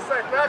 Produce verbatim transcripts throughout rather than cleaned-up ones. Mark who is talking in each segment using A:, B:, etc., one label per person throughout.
A: Офсайд наш?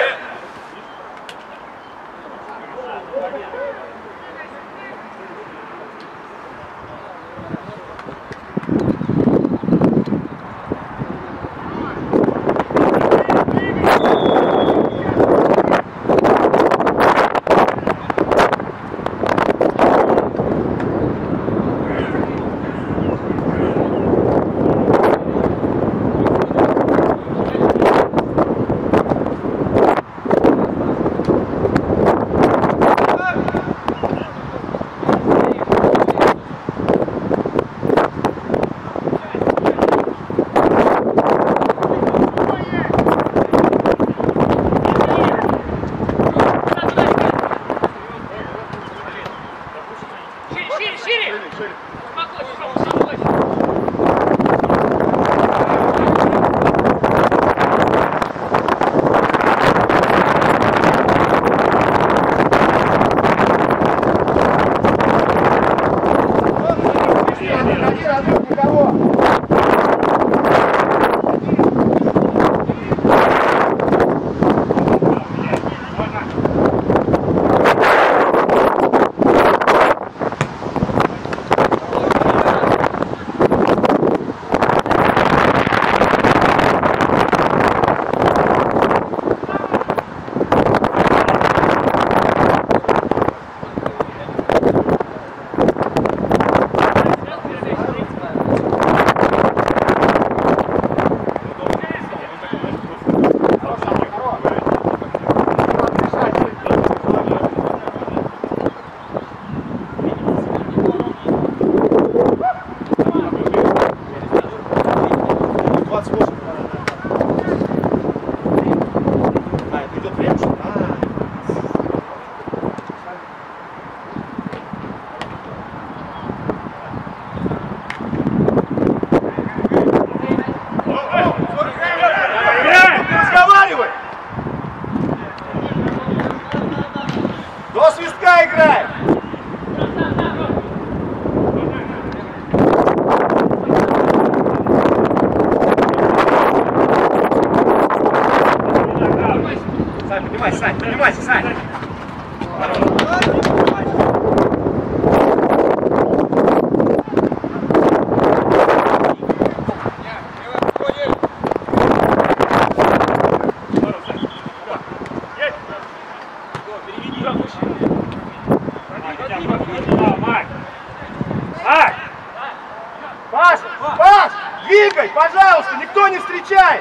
A: Паш, Паш, двигай, пожалуйста, никто не встречает.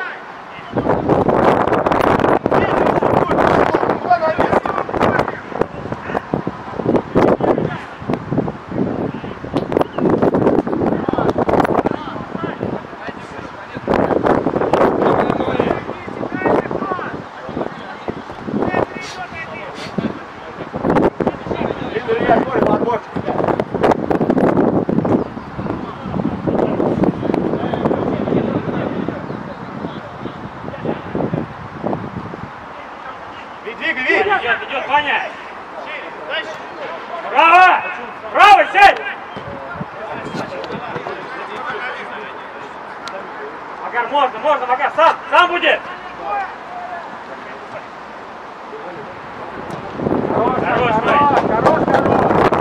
B: Идет, Ваня! Право! Право, сядь! Макар, можно, можно, Макар, сам, сам будет! Хорош, хорош, хорош, хорош!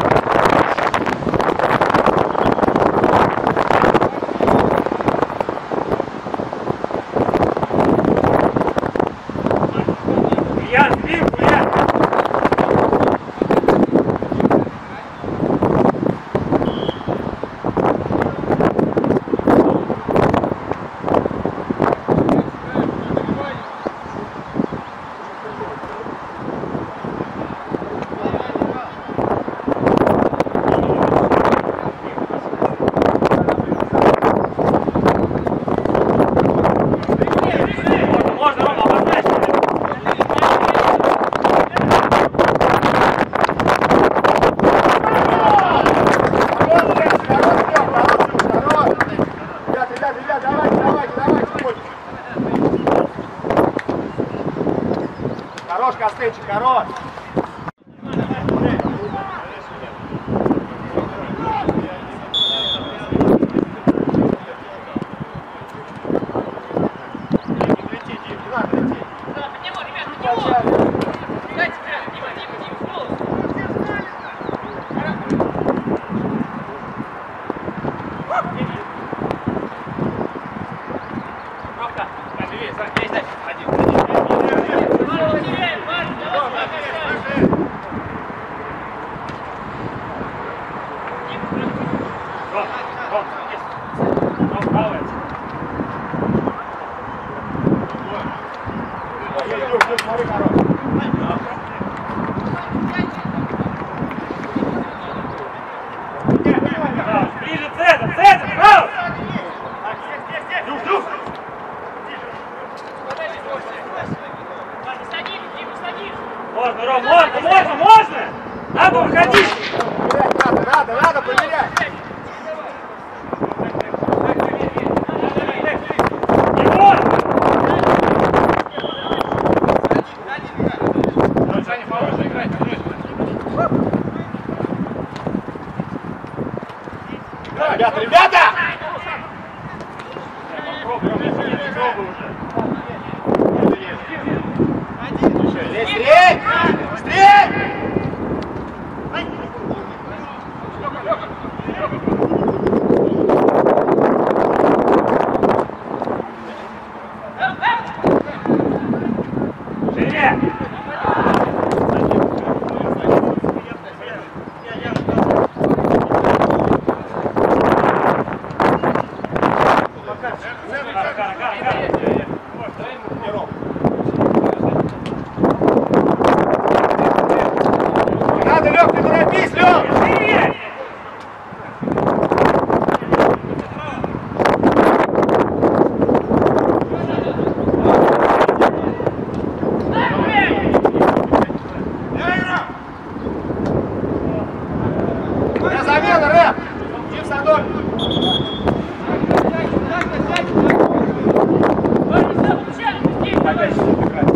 B: Ян, спинку, Ян!
A: Хорош, Костынчик, хорош!
B: Ближе центр, центр, право! Можно, Ром, можно, можно, можно! Надо выходить!
A: Надо, надо, надо проверять! Ребята, ребята! Быстрей! Быстрей!
B: Шире!
A: Надо, Лёг, не торопись, Лёг! Я замена, Рэп! Иди в садок! Опять что играть?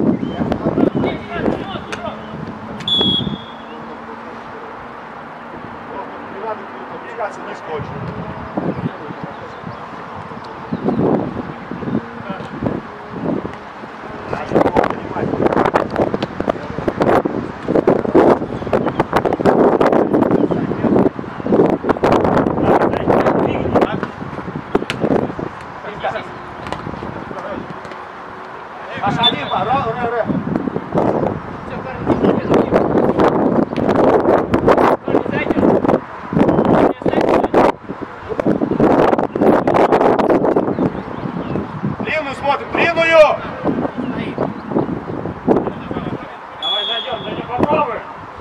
A: Не надо подвигаться низко очень. Аж один, ра, ра, ра. Длинную смотрим, длинную!
B: Давай зайдем, зайдем, попробуем!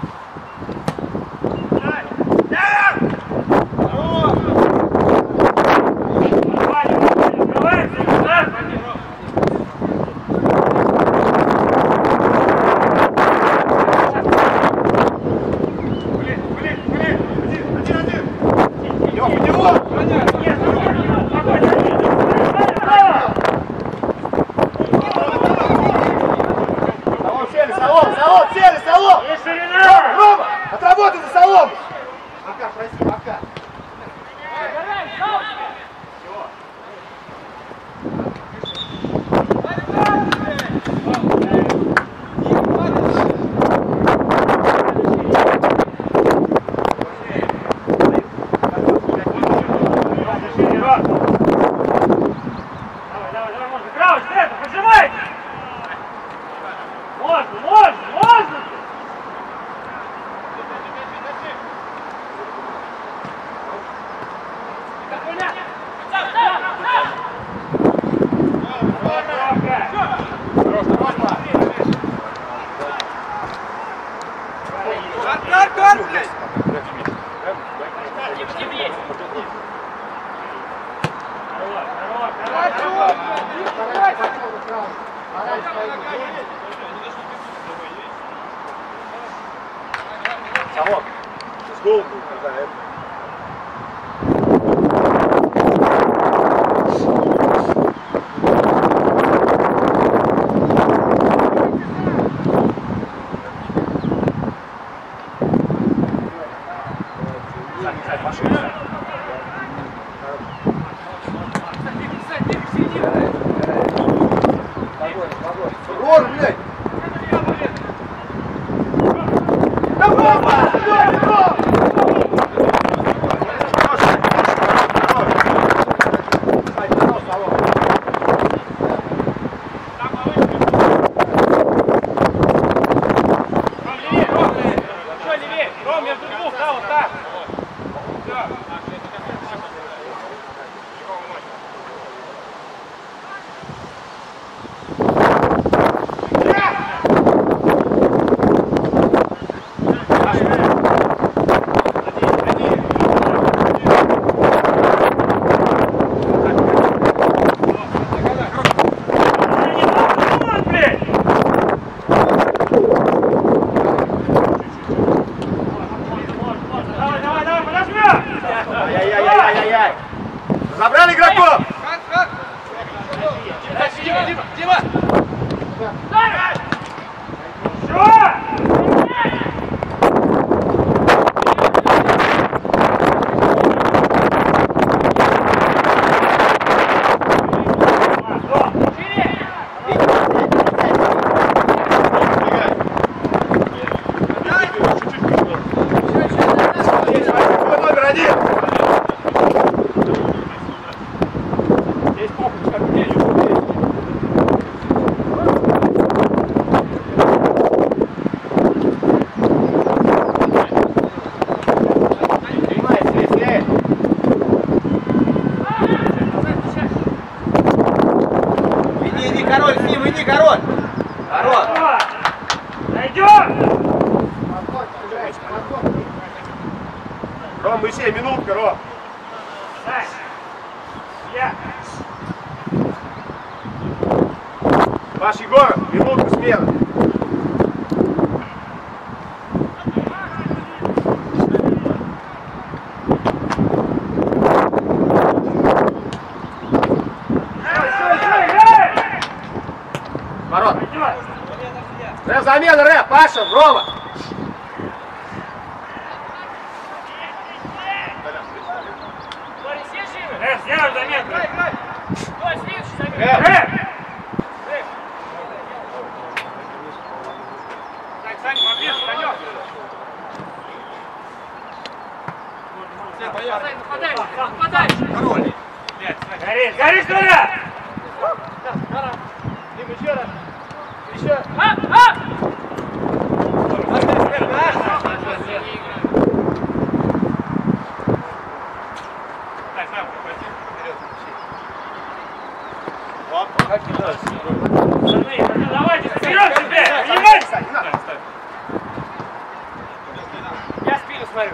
A: Салом, салом, сели, салом!
B: Есть ширина!
A: Рома, отработай за салом! Макар, проси, Макар.
B: Давай, давай, давай, можно. Крауч, это, поджимайте! Можно, можно, можно!
A: Салом, с голову, когда это. Рор, блядь! Давай, давай, давай!
C: Дима! Дима!
A: Ром, Моисей, минутка, Ром. Паш, Егор, минутка смена. Ворот. Рэп, замена, Рэп, Паша, Рома.
B: Рэп, сделай заметку.
A: Рэп.
B: Рэп! Так, Саня, поближе, Санек.
C: Нападай, нападай! Король!
B: Гори, гори сюда!
A: Дима, еще раз. Еще.
C: А! А!
B: Давайте, вперед тебе! Принимайся!
C: Я спину смотрю.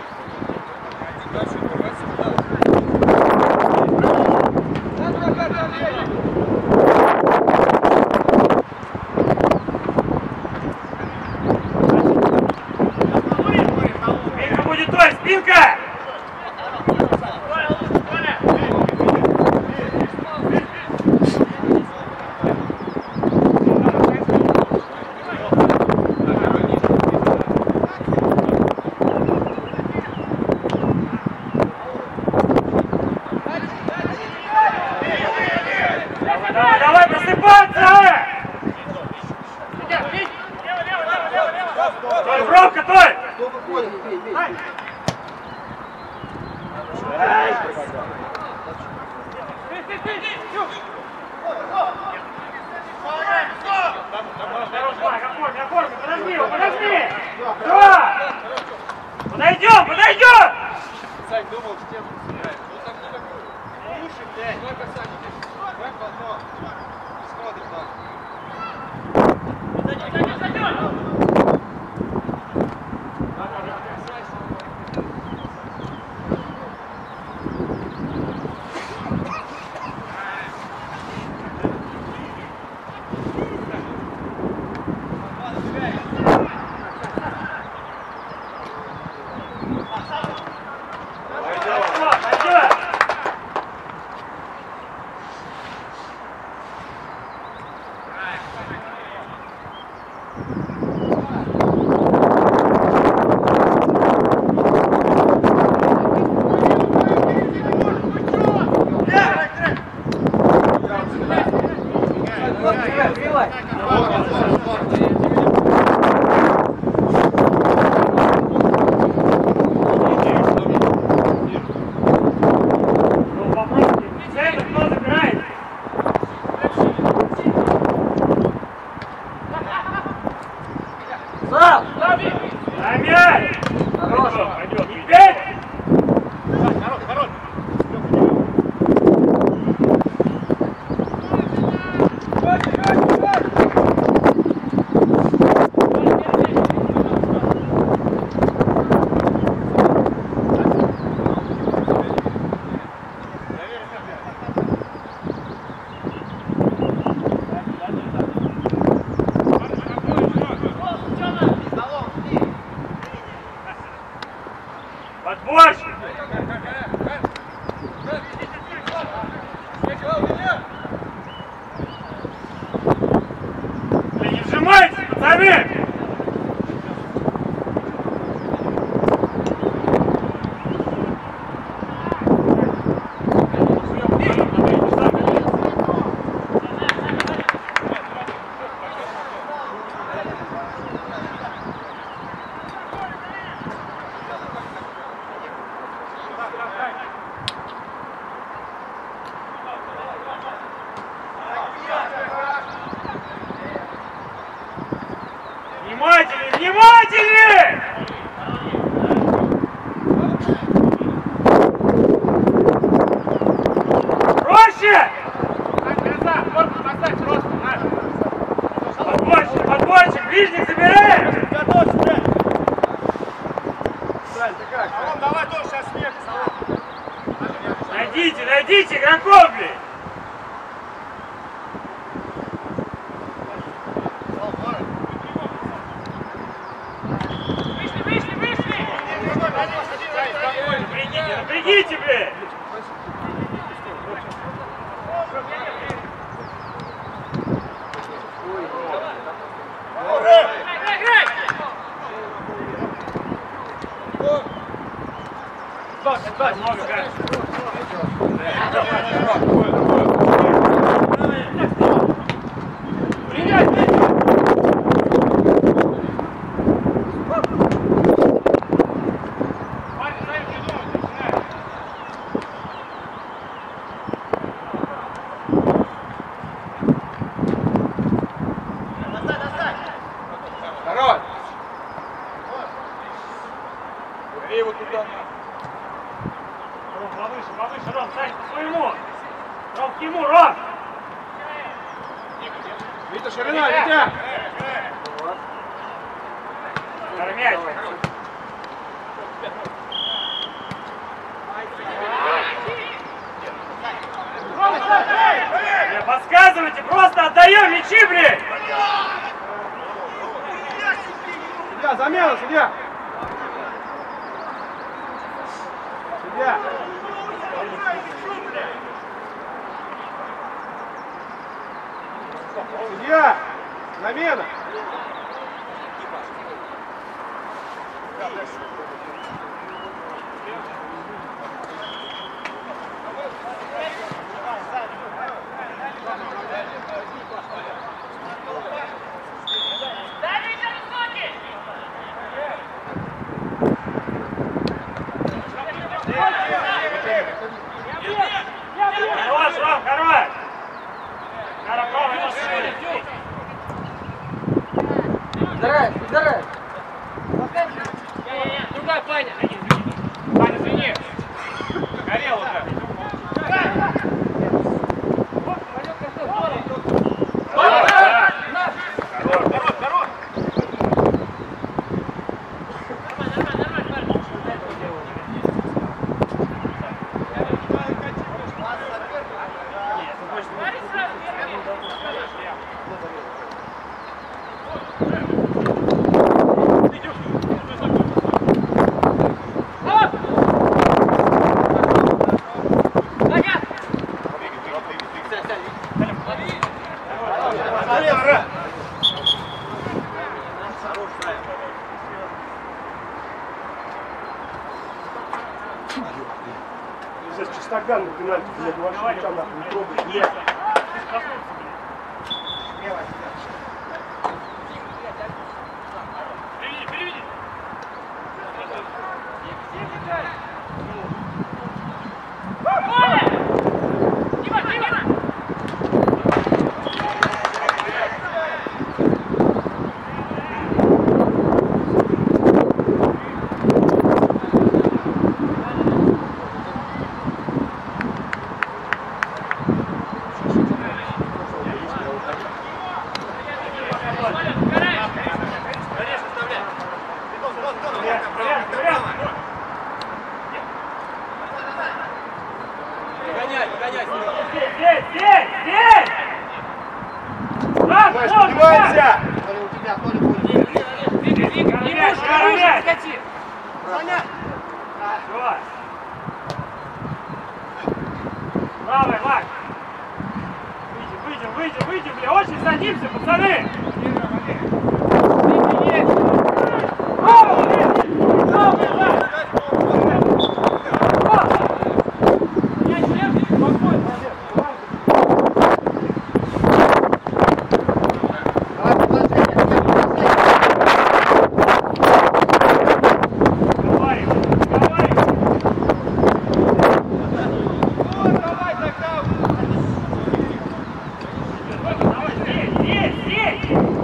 B: Спинка будет той, спинка! Давай, давай, просыпаться! Толь, бровка, Толь! Оформи, оформи, подожди его, подожди! Да! Подойдем, подойдем!
C: Сань, думал, в тему сыграет. Ну так не такой. Уши, блядь. Давай, Сань, иди. Давай в одно. Смотрим там. Зайдем, зайдем, зайдем!
B: Внимательнее! Проще! Подборщик, подборщик, ближник забираешь!
A: Готовься, блядь! Сань, ты как? Салон, давай тоже сейчас снег, салон.
B: Найдите, найдите игроков, блядь! Напрягите, блядь!
C: Народ! Бери его туда.
B: Ром, повыше, повыше, Ром, Сань, по своему! Ром, к нему, Ром!
C: Витя, ширина, Витя!
B: Кормять! Не подсказывайте, просто отдаем мячи, блядь!
C: Судья, замена, судья! Судья! Судья! Замена!
B: Хорош, Ром, хорош! Надо правой ножкой.
D: Здравия, здравия.
B: Другая Паня. Паня, извини. Горел уже.
A: Здесь чистоган на пенальти, блядь, вообще ничего нахуй не трогает. Нет. Здесь, здесь, здесь! Знаешь, поднимайся!
B: Мяч, мяч! Правый, Мак! Выйдем, выйдем, выйдем, выйдем, бля! Очень садимся, пацаны! Здесь, здесь!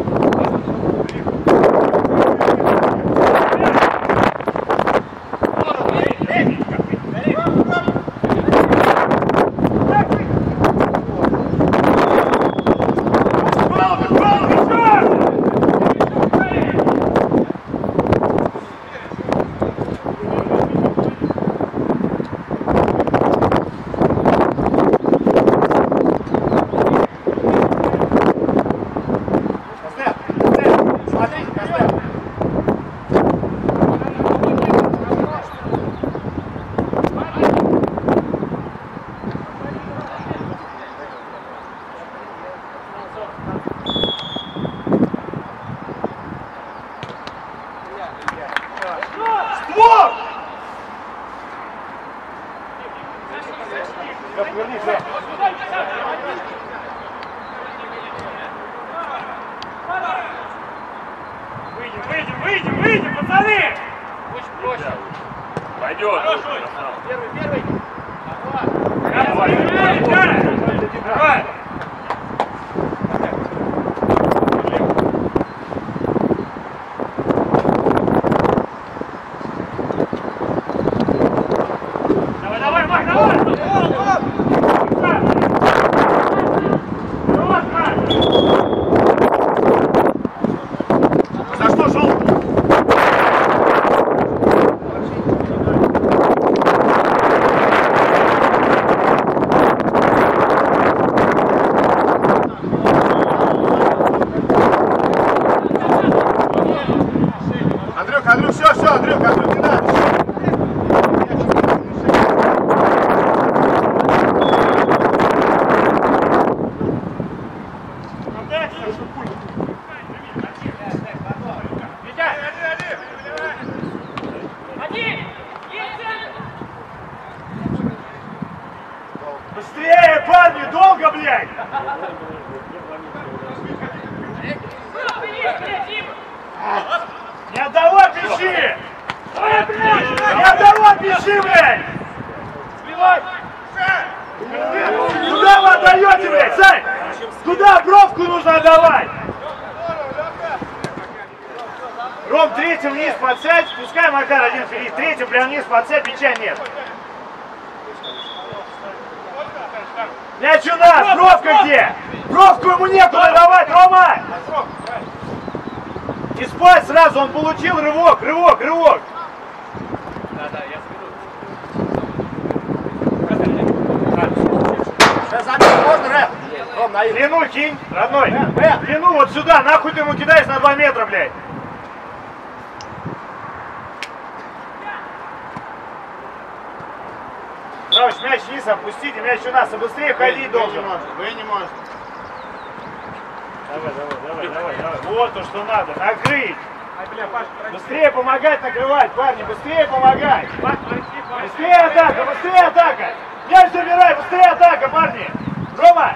B: пацаны! Очень проще.
E: Пойдет.
C: Первый, первый.
B: Давай! Давай, давай, Мак, давай!
A: За что желтый? Андрюх, Андрюх, все, все, Андрюх, Андрюх, не надо. Быстрее, парни, долго, блядь! Не отдавай, пищи! Не отдавай, пищи, блядь! Куда вы отдаете, блядь, Сань? Куда бровку нужно отдавать? Ром, третьим вниз подсядь, пускай Макар один вперед, третьим прям вниз подсядь, мяча нет. Мяч у нас, бровка где? Бровку ему некуда давать, Рома! Не спать сразу, он получил рывок, рывок, рывок.
C: Да, да, я
A: Сейчас заметь, можно, Рэп? Ром, на длину кинь, родной. Длину вот сюда, нахуй ты ему кидаешь на два метра, блядь. Равыч, мяч вниз опустите, мяч у нас, а быстрее ходить должен. Вы не можете. Давай, давай, давай, давай, давай. Вот то, что надо, накрыть. Быстрее помогать накрывать, парни, быстрее помогать. Быстрее атака, быстрее атака. Мяч забирай, быстрее атака, парни. Рома.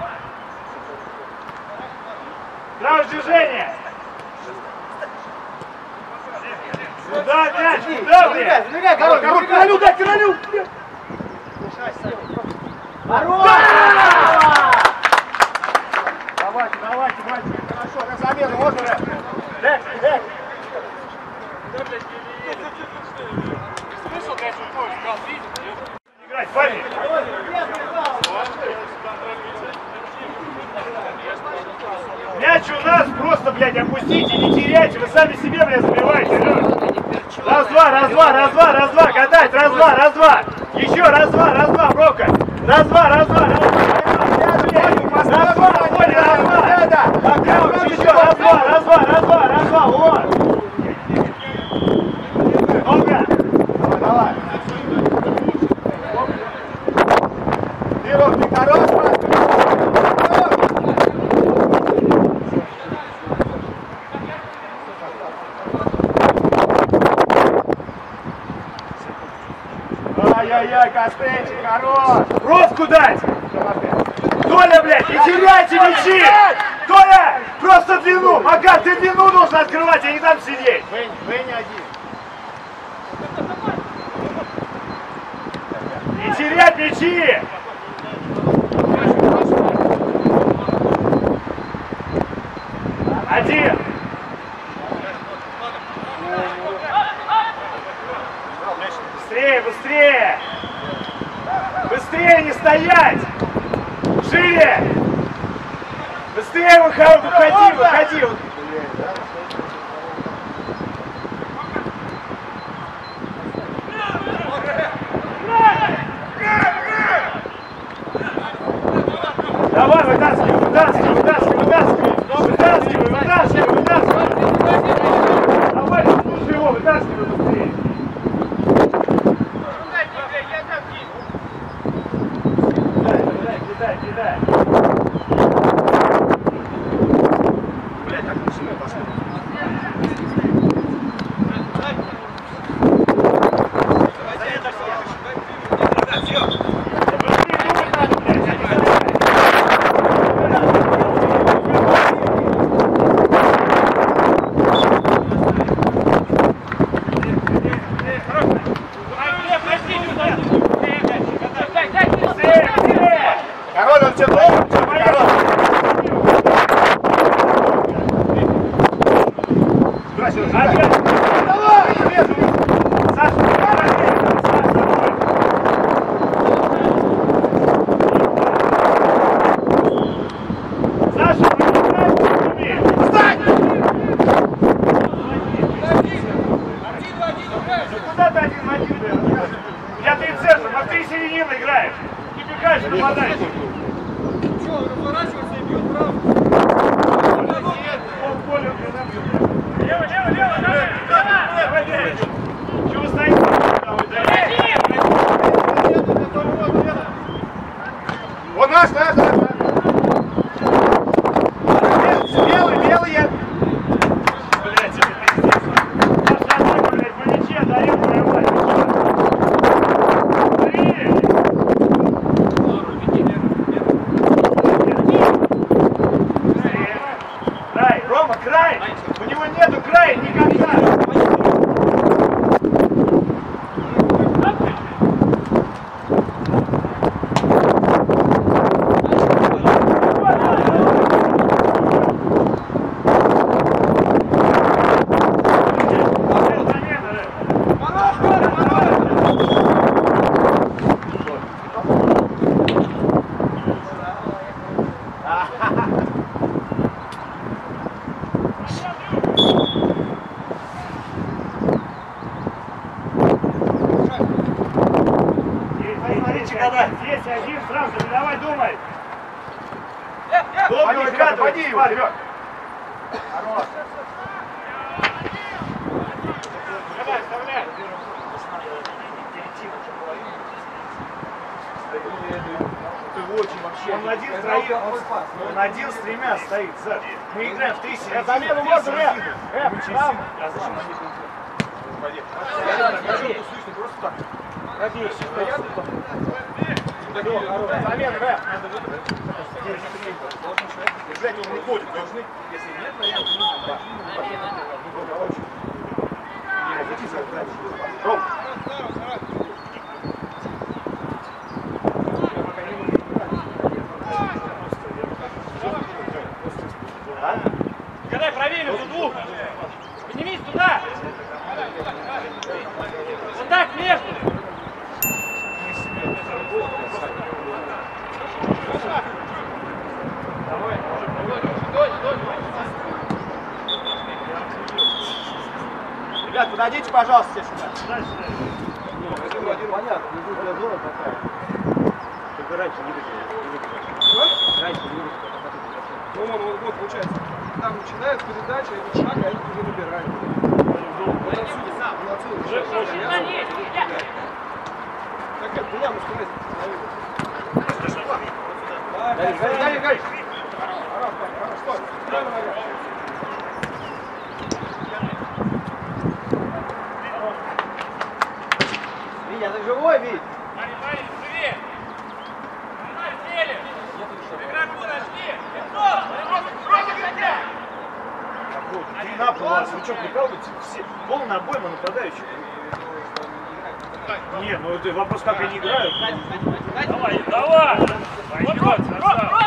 A: Равыч, движение. Куда мяч, куда, блядь?
D: Забегай, король, король,
A: Королю, дай королю. Давайте, давайте, мальчики, хорошо, на замену, можно, Рэп? Рэп, Рэп.
C: Смысл, конечно, позже сказал, видите?
A: Играть, парни. Мяч у нас, просто, блядь, опустите, не теряйте, вы сами себе, блядь, забиваете, раз-два, раз-два, раз-два, раз-два, катать, раз-два, раз-два. Еще раз-два, раз-два, Брока. Раз-два, раз-два, раз-два. Раз-два, Коля, раз-два. Макарович, еще раз-два, раз-два, раз-два, раз-два, вот. Долго. Давай. Ты, Ром, ты хорош, брат. Ай-яй-яй, Костенчик, хорош! Бровку дать! Толя, блядь, не теряйте мячи! Толя, просто длину! Макар, ты длину должен открывать, я не дам сидеть! Вы, вы не один. Не терять мячи! Один! Быстрее, быстрее! Быстрее не стоять! Шире! Быстрее выходи, выходи, выходи! Давай, вытаскивай, вытаскивай, вытаскивай, вытаскивай! Вытаскивай, вытаскивай, вытаскивай! Давай, слушай его, вытаскивай быстрее! Кидай, кидай. Блядь, так не сильно пошло.
C: Вася,
A: Опять! Давай! Саша, давай! Саша, давай! Саша, вы не знаете, что умеете? Встань! Ну куда ты один в один, блядь? Я ты центр, а ты середину играешь. Не бегаешь, нападаешь.
C: Что, разворачивайся и бьет право.
A: Лево, лево, лево, давай! Давай, давай! Чего вы стоите?
C: Вот наш, наш, наш, наш. Белый, белые.
A: Блядь, это пиздец. Наша атака, блядь, по ничья даем воевать. Край, Рома, край! У него нету края никогда! Здесь один сразу, давай думай. Долго выкатывай,
C: Поди его, вперед.
A: Хорош. Давай, вставляй.
C: Ты очень вообще.
A: Он один с троих, он один с тремя стоит. Саш. Мы играем в три середины.
C: Замену
A: три
C: можно,
A: середины.
C: Рэп.
A: Мы через
C: Рэп,
A: силу. А зачем они тут?
C: Пойди. Слышно, просто так. Пробей, стоят. Замена, Рэп. Движение не уходит, должны. Если нет, наверное, Ром.
B: Когда проверим тут двух. Поднимись туда. Вот так, между.
C: Ребят, подойдите, пожалуйста, все сюда.
D: Понятно, не будет зазора такая. Только раньше не выиграли. Раньше не выиграли.
C: Ну, он вот, вот получается, там начинает передача, этот шаг, а они уже набирают. Вот отсюда, он отсюда.
B: Уже очень надеюсь.
C: Так, как меня мы сказали, Давай, Гарри, Гарри, Гарри. Хорош, хорош, стой. Прямо наверх.
D: Витя, ты живой, Вить?
B: Парень, парень, живее. Сели. Игроку нашли.
A: Три на пол вас. Вы что, прикалываетесь? Все полный обойма нападающих. Не, ну это вопрос, как они играют.
B: Давай, давай. Пойдет, красава.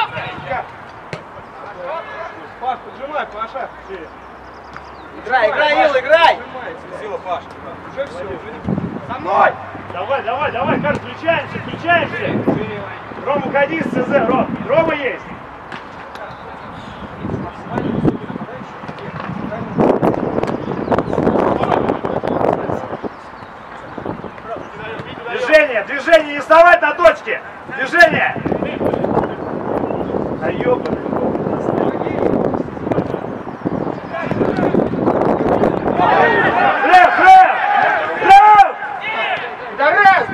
C: Паш, поджимай, Паша.
D: Играй, играй, Ил, играй!
C: Сила, Паш. Уже все, уже не... Со мной!
A: Давай, давай, давай, Карл, включаемся, включаемся. Рома, уходи с ЦЗ, Ром. Рома есть. Движение, движение, не вставать на точке. Движение. Да ёбаный. Рэп, рэп! Рэп!
C: Да раз!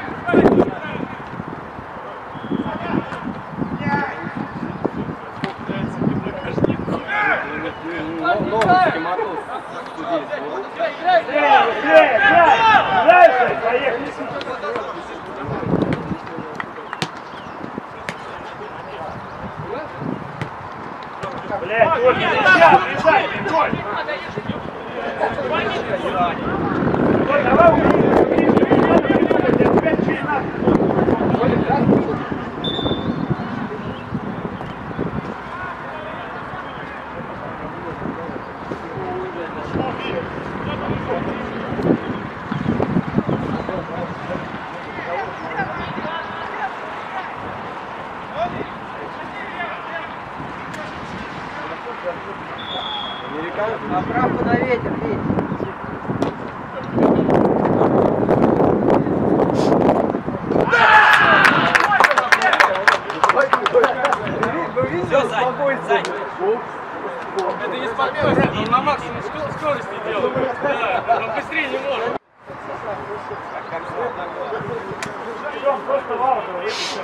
A: Быстрее, быстрее! Дальше, поехали! Блядь, Толь, нельзя обрезать, Толь! Толь, давай убери, убери, убери, я тебя ничего не надо.
E: Поправку на ветер, видишь?
C: Все, Сань, Сань. Это не спокойно, он на максимум скорости делает. Да, он быстрее не может.
A: Просто вау, если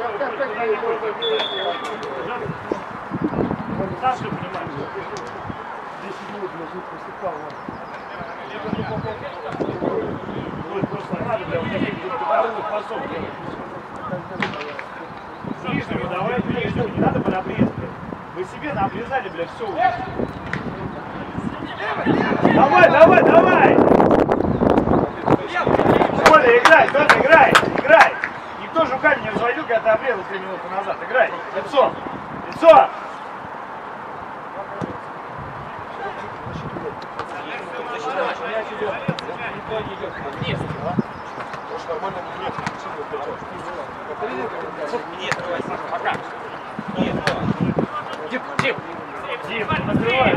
A: сам все понимаешь. десять минут может поступал. Ой, просто надо, бля, вот таких здоровых фасов делать. С нижними давай, нижними, не надо под обрез, бля. Вы себе наобрезали, бля, все уже. Давай, давай, давай! Коля, играй, Коля, играй, играй! Никто же руками не разводил, когда ты обрезал три минуты назад. Играй, лицо, лицо!
C: Нет, пока. Нет, Дим, Дим.
A: Дим, накрывай.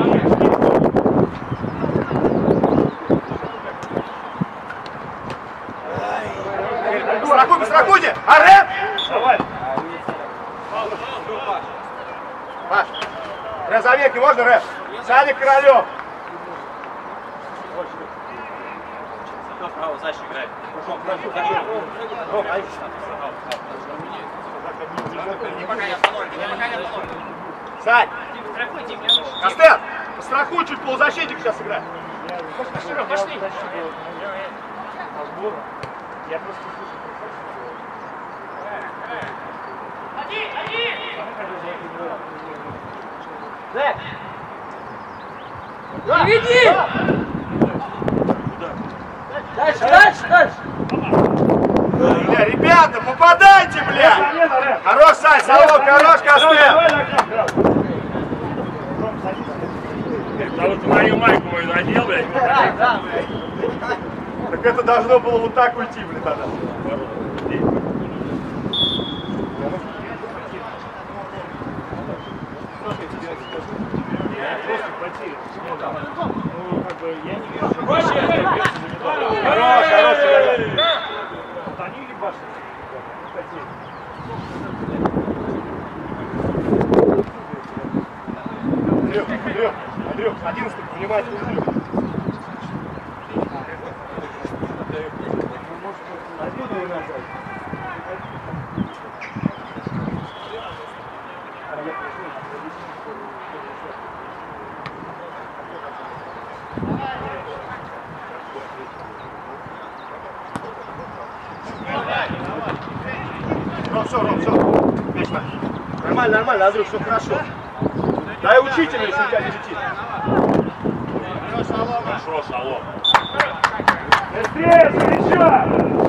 F: Страхуйте, страхуйте! Арен!
A: Давай.
F: Паш, разовейки можно, Рэп? Саня Королев.
C: Кто право Саша играет? Не пока не остановлен, не пока не остановлен.
F: Сань!
C: Страхуй, Дим,
F: Костян, пострахуй, чуть полузащитник сейчас играет.
C: пошли, пошли.
A: Я просто слышу.
B: Один, один!
E: Не веди! Дальше, дальше, дальше!
F: Бля, ребята, попадайте, бля!
A: Замена, Рэп.
F: Хорош, Сань, Салок, хорош, Костян!
A: Давай на окно, Ром, садись.
B: Потому что мою майку мою надел, блядь.
F: Так это должно было вот так уйти, блин, тогда.
A: Просто потери. Ну, как бы, я не вижу.
F: Хорош, хорош,
A: Вот они или башни? Потери.
F: Андрюх, Андрюх, Андрюх, одиннадцатый, внимательно.
A: Отсюда и назад.
F: Ром, все, Ром, все. Отлично. Нормально, нормально, Андрюх, все хорошо. Дай учителю, если у тебя не летит.
B: Хорошо, Салон.
A: Быстрее, за мячом!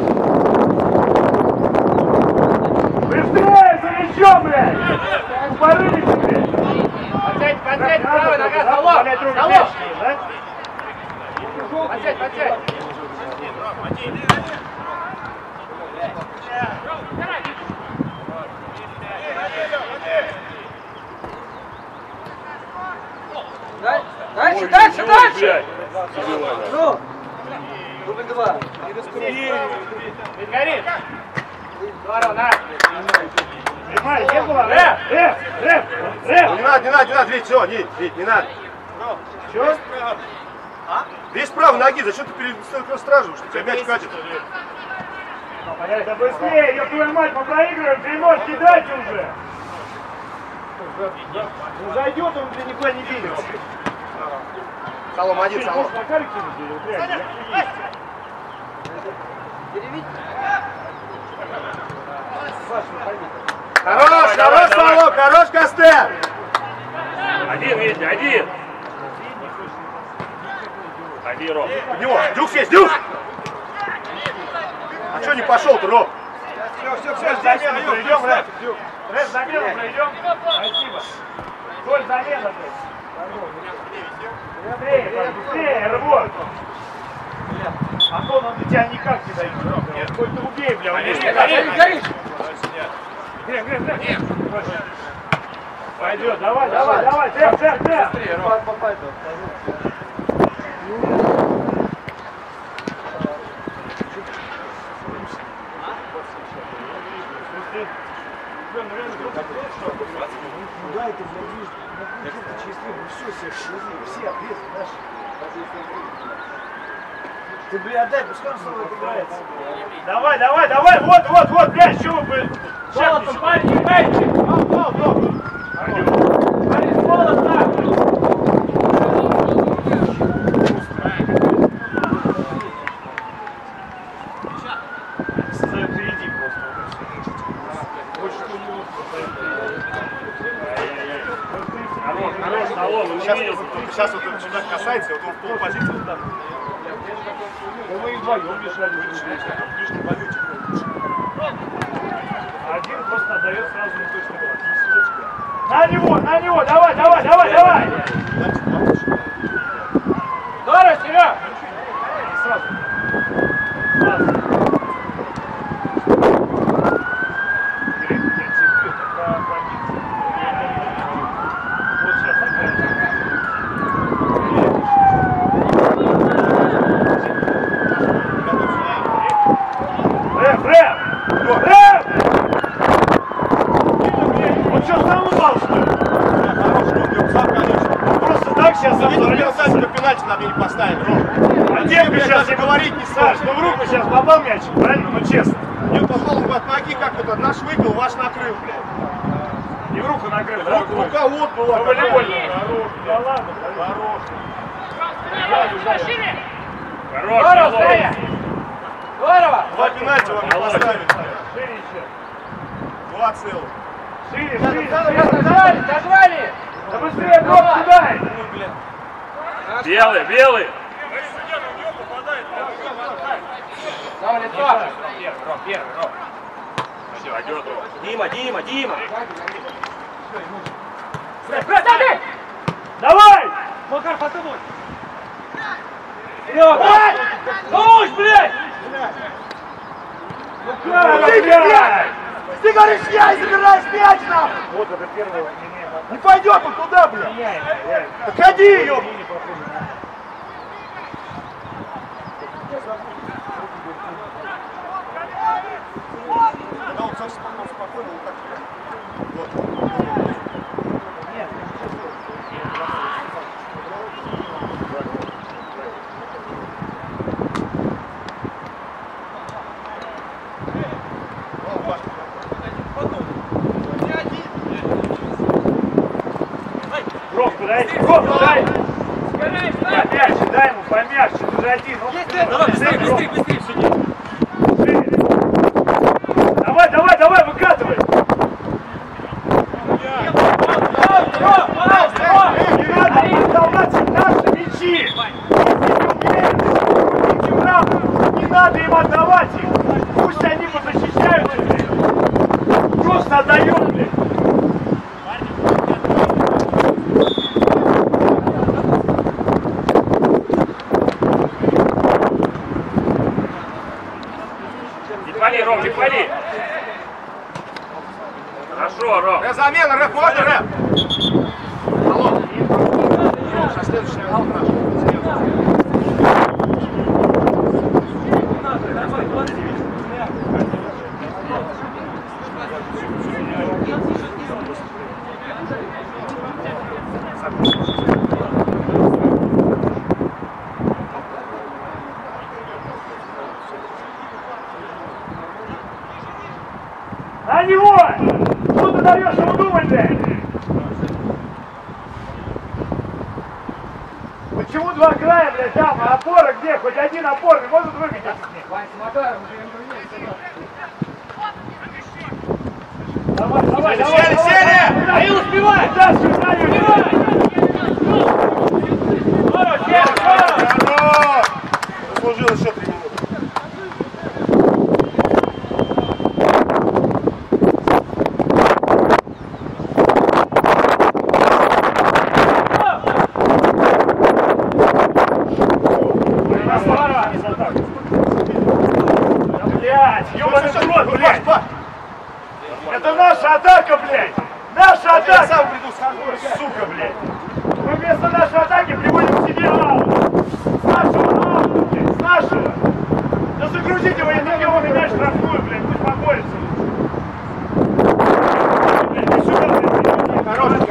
A: Быстрее, за мячом, блядь! Упорылись, блядь!
F: Подсядь, подсядь, правая нога, Салок! Салок! Подсядь, подсядь!
E: Дальше, дальше, дальше!
B: Блядь.
E: Ну! Дубль два.
F: Не горит! Здорово, на!
A: Прямая, не было? Рэп, рэп, рэп, рэп!
F: Не надо, не надо, не надо, Вить, все, Вить, Вить, не надо.
A: Чё?
F: Весь правой ноги, зачем ты перед стражем, что тебя мяч катит?
A: Да быстрее, ёб твою мать, мы проигрываем, прямой, кидайте уже! Ну зайдет он, блин, никуда не двигается.
F: Салом один,
A: Ты
F: Салом.
A: можешь на каре кинуть, или вот реально, я есть.
E: Переведите.
F: Хорош, хорош, Салом, хорош, Костян!
B: Один, Витя, один. Один, Ром.
F: Под него, Дюк есть, Дюк! А что не пошел-то, Ром?
A: Все, все, все, замену пройдем, Рэп. Рэп, замену пройдем. Спасибо. Толь, замена, блядь. Быстрее, Паш, быстрее, рвот. А то он до тебя никак не дойдет. Хоть ты убей, бля, убей.
E: Горишь, горишь!
A: Грем, грем, грем. Пойдет, давай, давай, давай, темп, темп, темп.
F: Да, это все, все ответы наши. Ты, блин, отдай, пускай он снова играется.
A: Давай, давай, давай, вот, вот, вот, блядь, что вы...
B: Молотом, парень, играйте! Парень, с молотом, нахуй!
A: Стоит впереди просто. Хорош, хорош, Алло, ну
F: Сейчас,
A: не видел.
F: сейчас вот он сюда касается, вот он в полупозиции вот так.
A: Да вы и вдвоем бежали.
F: Ближний болючий.
A: Один просто отдает сразу не точно класс. На него, на него, давай, давай, давай, давай!
B: Здорово, Серег!
A: Не сразу. Сразу. Блин, я тебе это про больницу. Вот сейчас опять. Рэп, рэп! Рэп! Он что, сам упал, что ли? Он просто так сейчас сам взорвется.
F: Пенальти надо не поставить, Ром.
A: А Демка сейчас
F: даже говорить не
A: Саш,
F: стоит.
A: ну в руку сейчас попал мячик, правильно? Ну честно.
F: Не попал он от ноги, как вот наш выпил, ваш накрыл, блядь.
A: И в руку накрыл, да?
F: Рука, рука вот была.
A: Ну волейбольно. Да ладно,
F: Хорош.
A: хорош,
B: Здорово,
A: Володя.
B: Саня! Здорово!
F: Два пенальти вам не
A: Володя.
F: поставили.
A: Шире еще.
F: Два целых.
A: Шире, шире,
B: Сожрали,
A: шире.
B: сожрали!
A: Да быстрее, бро, кидай! Белый, белый.
B: Давай, лицо!
A: Пойдет.
C: Дима, Дима, Дима!
B: Бросай!
A: Давай!
B: Макар, потянуть! Вперед! Нож, блядь!
A: Ты, блядь!
F: Ты говоришь, я и забираешь мяч нахуй!
A: Вот это первое.
F: Не пойдет он туда, блядь!
A: Меняется,
F: Ходи ее! Да, он Саша спокойно, спокойно, вот так. Вот.
A: Нет. Бровку дай, бровку дай! Помягче, дай ему помягче, ты же один.
C: Давай, быстрее, быстрее, быстрее, судья!
A: Давай, давай, давай, выкатывай! Не надо отдавать наши мячи! Не надо им отдавать их! Пусть они позащищаются, блядь! Просто отдаем, блядь! Не пали, Ром, не пали! Хорошо, Ром!
F: Рэп, замена, рэп, можно, рэп? Алло. Сейчас следующий аут наш.
A: На него! Что ты даешь ему думать, блядь? Почему два края, блядь, там, а опора где? Хоть один опорный может выкатить с них? Давай, давай, давай,
F: Сели,
A: давай,
F: сели!
A: давай,
B: Аил, успевай!
A: Дальше, Саня, успевай!
B: Здорово, Серег, здорово!
F: Хорош! Заслужил еще три минуты.
A: Блядь, ёбаный в рот, блядь! Это наша атака, блядь! Наша
F: Я
A: атака!
F: сам приду
A: Сука, блядь. Мы вместо нашей атаки приводим к себе аут. С нашего ауту, блядь, с нашего. Да загрузите его, я не его на мяч штрафную, блядь, пусть поборется. Блядь, ты сюда, блядь, хороший.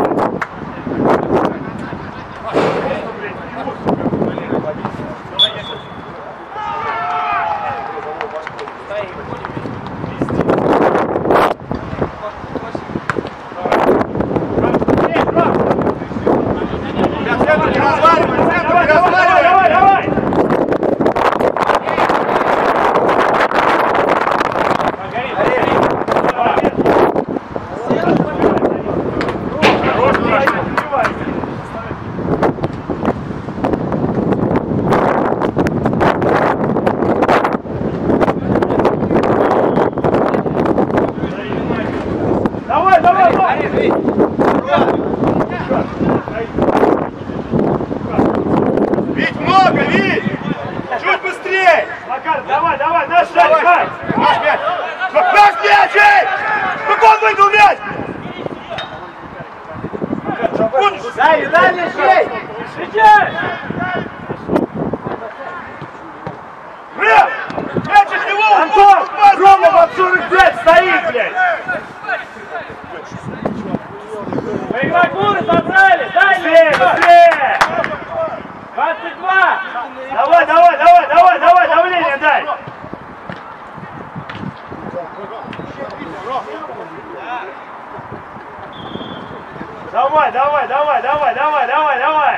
A: Давай, давай, давай, давай, давай, давай, давай.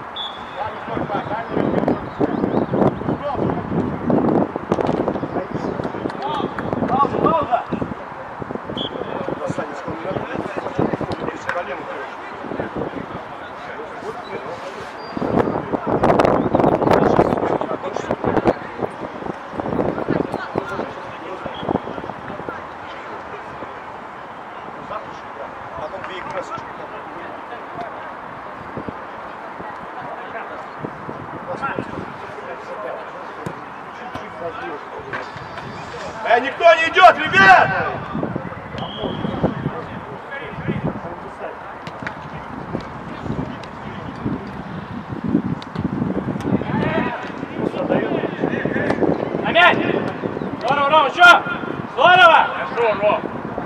A: Пауза, пауза.
F: Э, никто не идет, ребят!
B: На мяч! Здорово, Ром, еще! Здорово! Хорошо, Ром!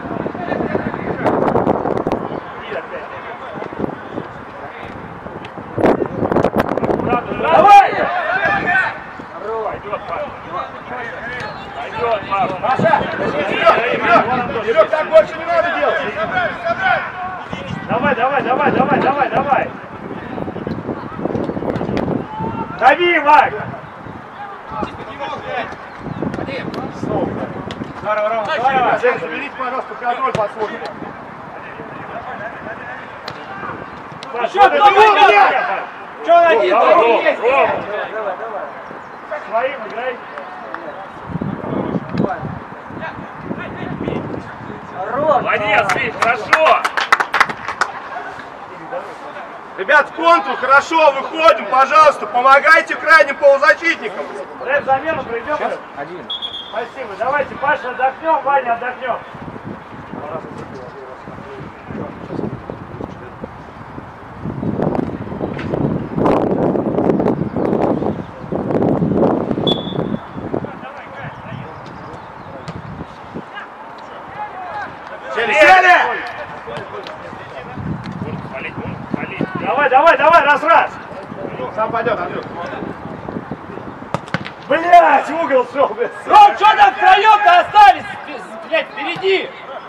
B: Давай! Пойдет, Паша. Пойдет, Паша.
F: Паша! Серег, Серег, так больше не надо делать!
A: Давай, давай, давай, давай, давай, давай. Дави, Мак!
F: Здорово, Рома, здорово! Заберите, пожалуйста, контроль под свой.
B: Еще кто идет? Че он один?
A: Ром,
B: Есть!
A: Ром! Своим играй. Молодец, Вить, хорошо!
F: Ребят, в контур, хорошо, выходим, пожалуйста, помогайте крайним полузащитникам.
A: Рэп, замену придем.
E: Один.
A: Спасибо. Давайте, Паша, отдохнем, Ваня, отдохнем.
F: Сели, сели!
A: Давай, давай, давай, раз-раз!
F: Сам пойдет, Андрюх.
A: Блять, в угол шел, блядь.
B: Ром, что там втроем-то остались, блядь, впереди?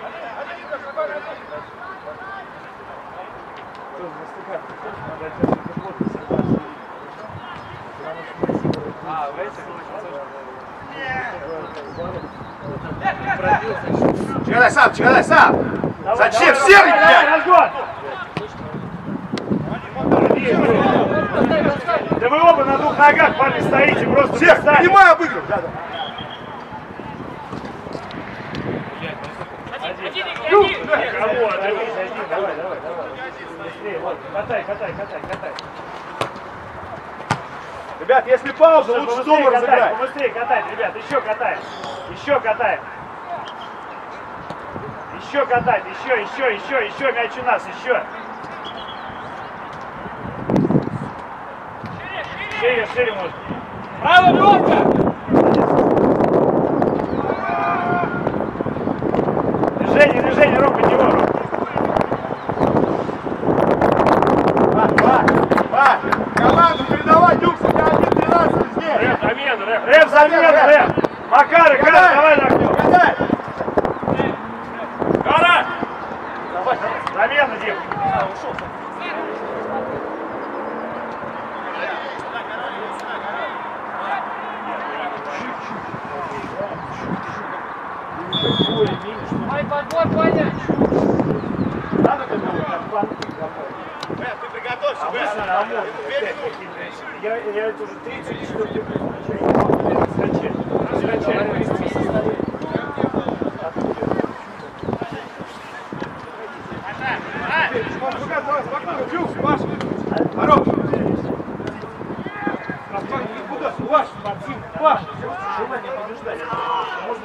F: Чекай сам, чекай сам!
A: Давай,
F: Зачем?
A: давай,
F: Серый,
A: давай,
F: блядь!
A: разгон! Да вы оба на двух ногах, парни, стоите, просто
F: Всех,
A: встали.
F: понимаю, обыгрывай! Да, да.
A: Кого? Отлично, один, давай, давай, давай. Быстрее, вот, катай, катай, катай, катай.
F: Ребят, если пауза, лучше
A: Побыстрее
F: дома
A: катай,
F: разыграть.
A: побыстрее катать, ребят, еще катаем. Еще катаем. Еще катать, еще, еще, еще, еще, мяч у нас, еще. Шире, шире можно.
C: Право, Лёнка!
A: Движение, движение, руку под него.
F: Вась, Вась, Вась, команду передавай, Дюкс, у тебя один двенадцать здесь.
A: Рэп, замена, рэп. Рэп, замена, рэп. Макар, Макар, давай на огнем.
F: Гадай.
A: Гора! Замена, Дим.
E: Мой подбор, понять.
F: Надо как-то Бэм, ты приготовься, Бэм. Две минуты.
A: Я, я это уже третий или четвертый год. Скачай. Скачай.
F: Спокойно, Дюкс, Ваш. Хорош. Куда? Ваш, Максим, Ваш.
A: Желание побеждать. Можно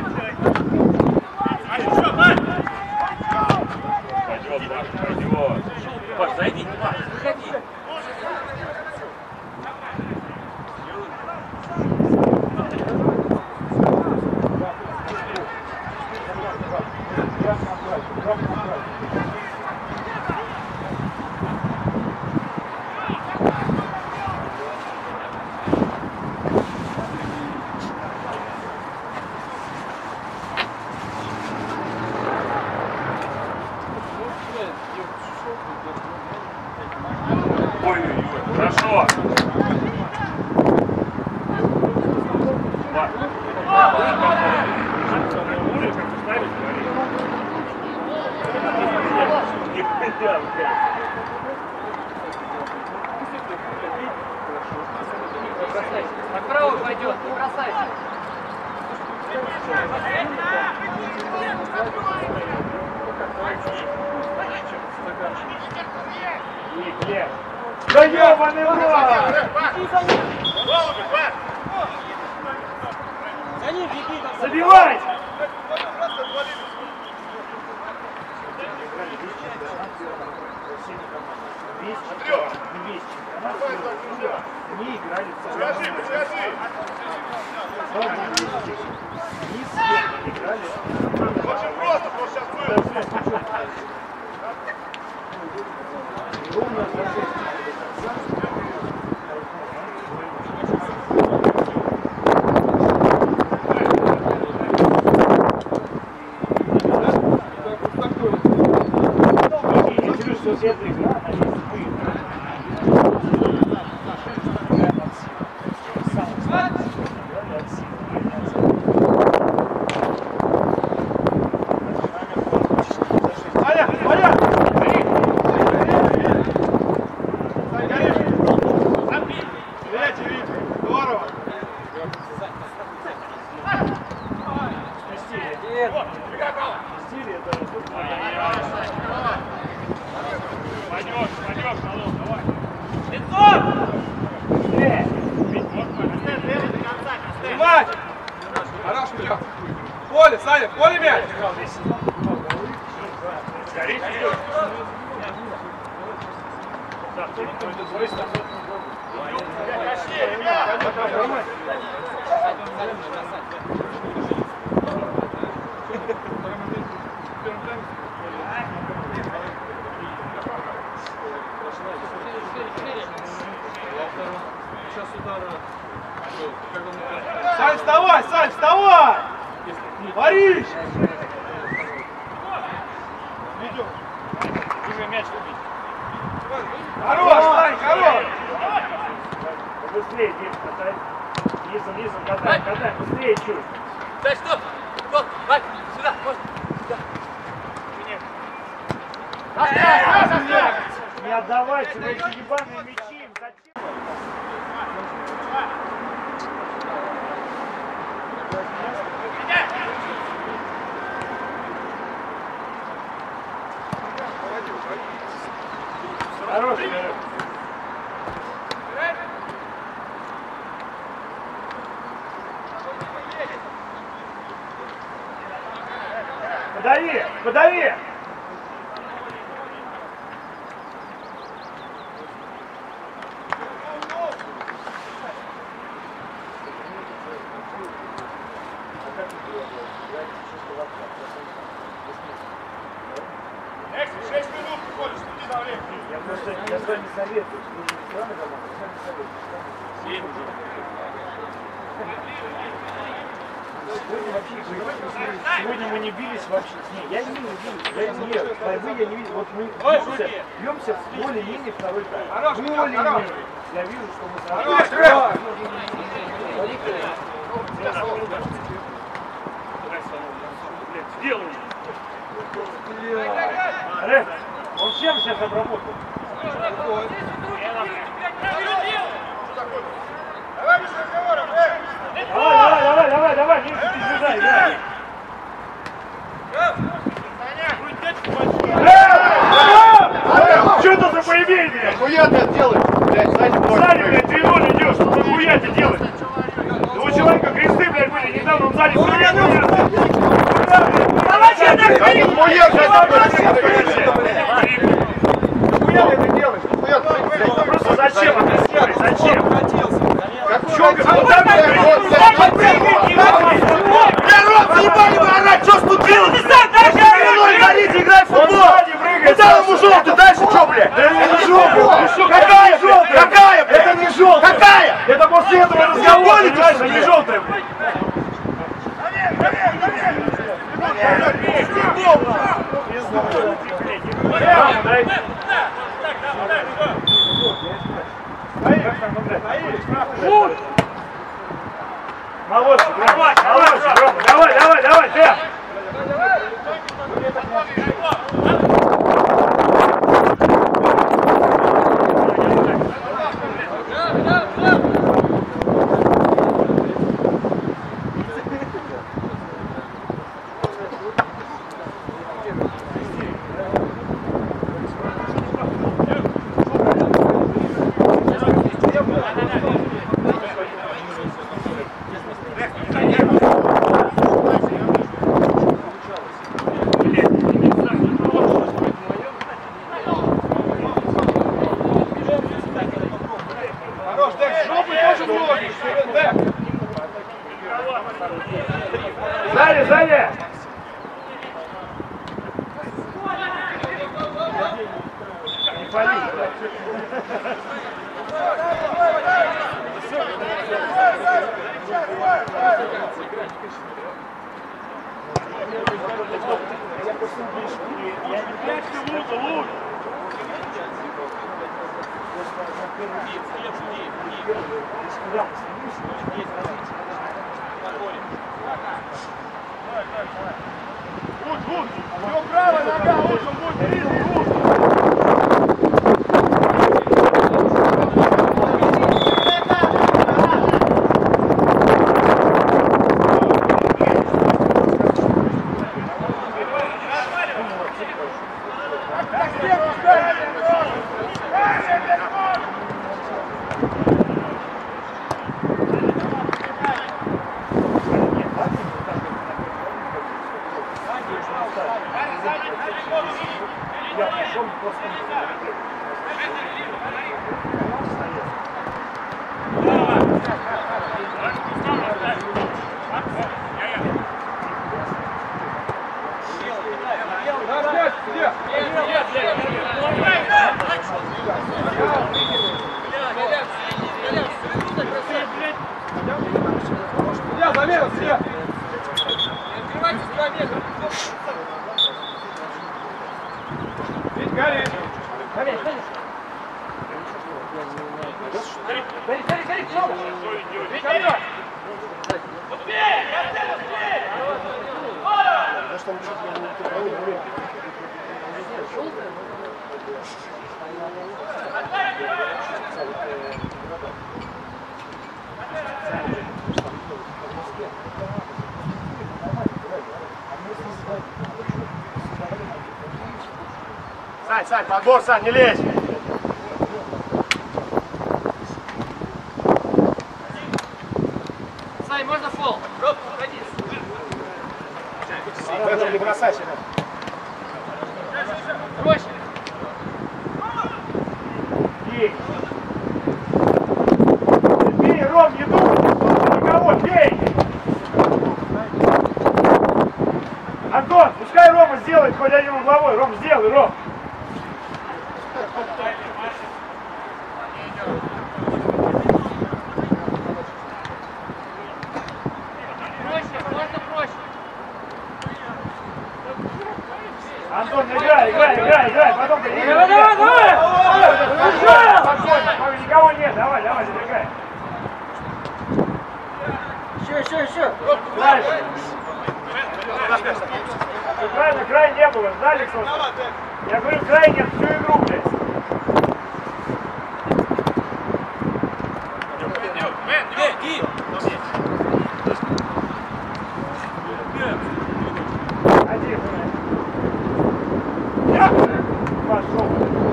A: пойдет, Паш, пойдет. Паш, зайди, Паш, выходи. Ой-ой-ой, хорошо.
E: Направо пойдет, не бросайся.
A: Да ёбаный в рот!
C: За ним беги, там.
A: Забивайте! Не играли в целом.
F: Скажи, скажи.
A: Не играли.
F: Очень просто, потому что сейчас было.
A: Ровно за шесть. Это игра, она есть
F: Аня, Аня! Теряйте ритм. Здорово.
A: Спустили.
E: Нет.
A: Спустили, это
C: Пойдешь, пойдешь, Солов, давай.
A: быстрее.
F: Снимать! Хорош, Миля. Поле, Саня, поле мяч!
A: Горит, идет. Так, это твой стандартный гол.
F: Кощей, ребят!
C: Сейчас удара.
F: Сань, вставай, Сань, вставай! Борис! Идем.
C: Уже мяч убить.
F: Хорош, Сань, хорош!
A: Быстрее, Дим, катай. Низом, низом, катай, катай, быстрее чуть.
E: Дай, стоп! Стоп! Вань, сюда! Вот, сюда!
A: Не отдавайте вы эти ебаные мячи. Зачем? Хороший. Подави, подави! советуешь, вы не страны команды, сами советуешь. Сегодня вообще, сегодня мы не бились вообще. Не, я не видел, я не видел. Борьбы я не видел. Вот мы бьемся, бьемся более-менее второй тайм. Более-менее. Я вижу, что мы с вами...
B: Сделай!
A: Рэп, он чем сейчас обработал? Давай, давай, давай, давай, давай, не бежай, играй. Что это за появление?
F: Хуя ты это делаешь? Блядь, сзади,
A: Сзади, блядь, три ноль идешь, что ты хуя ты делаешь? У человека кресты, блядь, были, недавно он сзади хуя хуя.
B: Давай, что ты
F: хуя, хуя ты это делаешь? Хуя ты, блядь.
A: Просто зачем это сделать? Зачем?
F: Как чёрт, как там, блядь, рот заебали вы орать, что ступил? Ты сам дальше горите, играй в футбол! Куда ему желтый, дальше что, блядь? Это не желтый! Какая желтая? Какая, блядь? Это не желтая! Какая?
A: Это после этого разговора, понимаешь, это не желтая, блядь. Молодцы, Рома, молодцы, Рома, давай, давай, давай, ты! Сзади, сзади! Не пали,
F: Его правая нога, лучше он будет ближе, лучше.
A: Я пришел просто...
F: Я замерил себе!
C: Открывайте с победу!
F: Ведь горит!
A: Горит, горит! Горит, горит, горит, много! Ведь горит!
B: Успей! Успей!
F: Ну что, лучше ты проводишь время? Сань, Сань, подбор, Сань, не лезь!
C: Сань, можно фол? Роб, садись.
F: В этом не бросайся.
C: Проще.
A: Бей! Бей, Ром, не думай! Никого, бей! Антон, пускай Рома сделает хоть один угловой. Ром, сделай, Ром! Дальше. Правильно, край не было, да, Александр? Я говорю, край нет всю игру, блядь. Один. Пошел.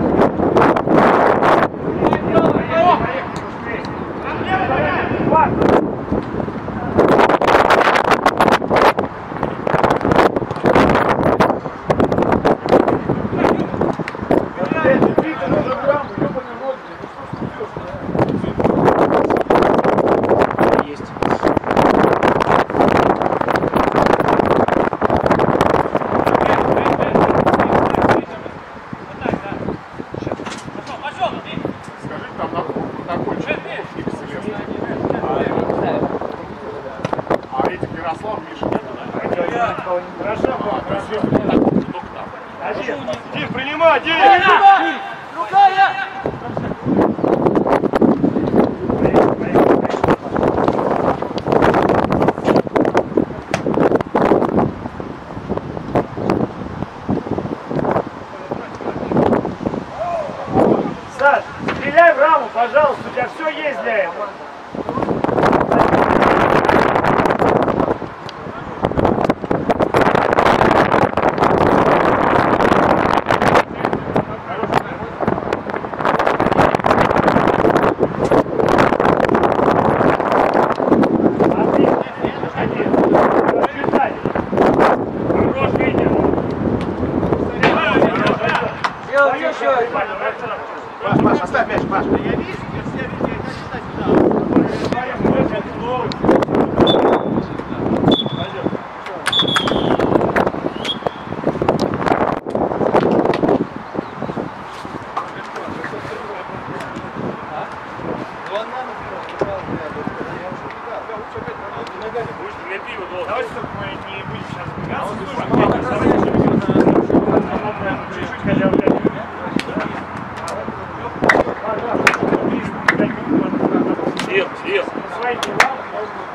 A: Дим, принимай, Дим!
E: Другая!
A: Саш, стреляй в раму, пожалуйста, у тебя все есть для этого.
F: Паш, Паш, оставь мяч, Паш.
A: Давайте только мы не будем сейчас бегаться. Чуть-чуть хотя бы. Съел, съел. Свои дела.